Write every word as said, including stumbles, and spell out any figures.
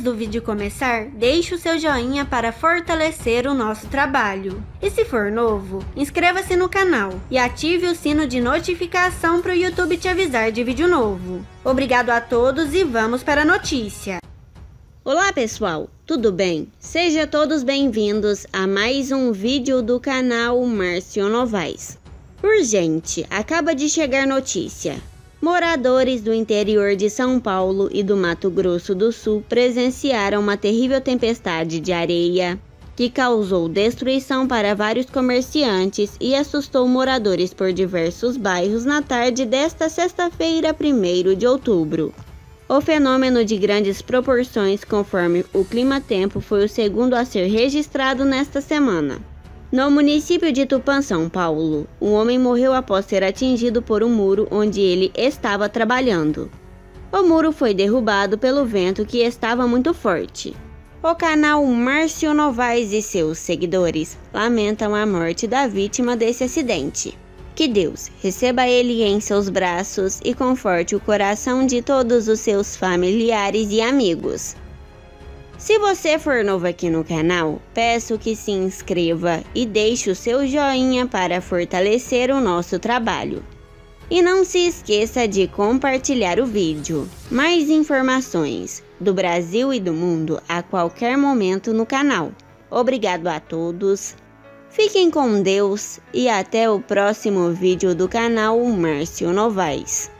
do vídeo começar, deixe o seu joinha para fortalecer o nosso trabalho. E se for novo, inscreva-se no canal e ative o sino de notificação para o YouTube te avisar de vídeo novo. Obrigado a todos e vamos para a notícia. Olá pessoal, tudo bem? Sejam todos bem-vindos a mais um vídeo do canal Márcio Novaes. Urgente, acaba de chegar notícia. Moradores do interior de São Paulo e do Mato Grosso do Sul presenciaram uma terrível tempestade de areia que causou destruição para vários comerciantes e assustou moradores por diversos bairros na tarde desta sexta-feira, primeiro de outubro. O fenômeno de grandes proporções, conforme o Climatempo, foi o segundo a ser registrado nesta semana. No município de Tupã, São Paulo, um homem morreu após ser atingido por um muro onde ele estava trabalhando. O muro foi derrubado pelo vento que estava muito forte. O canal Márcio Novaes e seus seguidores lamentam a morte da vítima desse acidente. Que Deus receba ele em seus braços e conforte o coração de todos os seus familiares e amigos. Se você for novo aqui no canal, peço que se inscreva e deixe o seu joinha para fortalecer o nosso trabalho. E não se esqueça de compartilhar o vídeo. Mais informações do Brasil e do mundo a qualquer momento no canal. Obrigado a todos, fiquem com Deus e até o próximo vídeo do canal Márcio Novaes.